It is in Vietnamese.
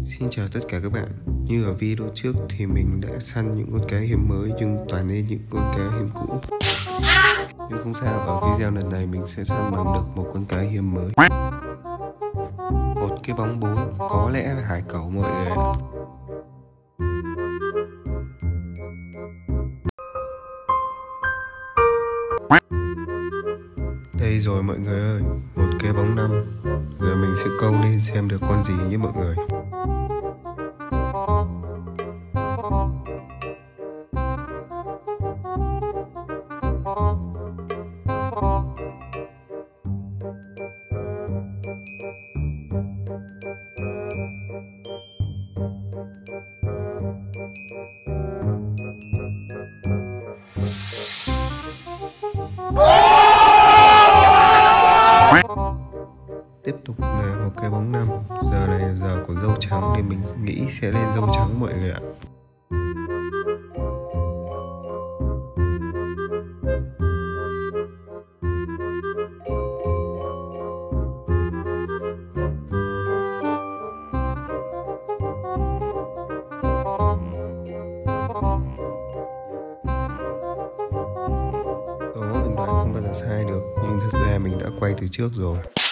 Xin chào tất cả các bạn. Như ở video trước thì mình đã săn những con cá hiếm mới nhưng toàn lên những con cá hiếm cũ. Nhưng không sao, ở video lần này mình sẽ săn bằng được một con cá hiếm mới. Một cái bóng 4, có lẽ là hải cẩu mọi người ạ. Đây rồi mọi người ơi, một cái bóng 5. Giờ mình sẽ câu lên xem được con gì nhé mọi người. Tiếp tục là một cái bóng 5. Giờ này là giờ của dâu trắng nên mình nghĩ sẽ lên dâu trắng mọi người ạ. Đó, mình đoán không bao giờ sai được, nhưng thật ra mình đã quay từ trước rồi.